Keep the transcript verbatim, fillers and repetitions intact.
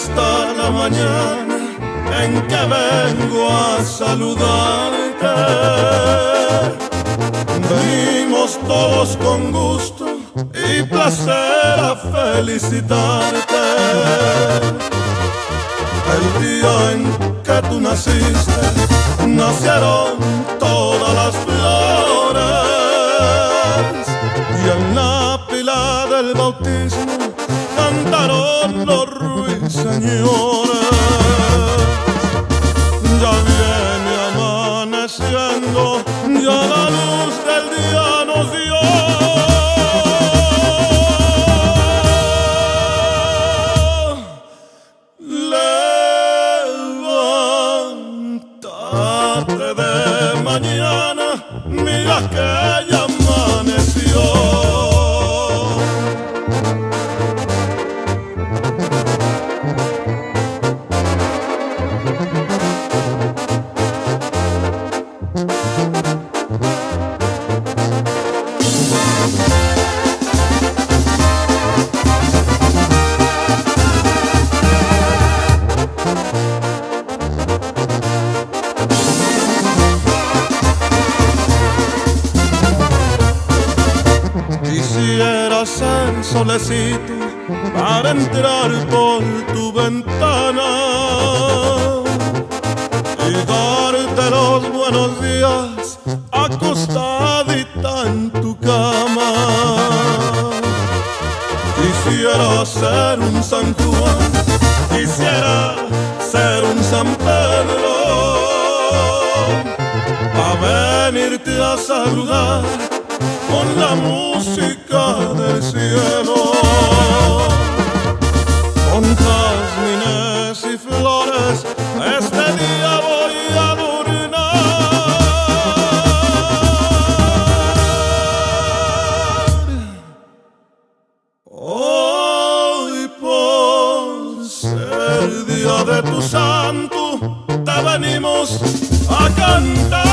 esta la mañana en que vengo a saludarte. Venimos todos con gusto y placer a felicitarte. El día en que tú naciste, nacieron todas las flores, y en la pila del bautismo cantaron los ruiseñores. Ya viene amaneciendo, ya la luz del día nos dio. De mañana, mira que ya amaneció. Quisiera ser solecito para entrar por tu ventana y darte los buenos días acostadita en tu cama. Quisiera ser un San Juan, quisiera ser un San Pedro, pa' venirte a saludar con la música del cielo. Con jazmines y flores este día voy a adornar. Hoy por ser día de tu santo te venimos a cantar.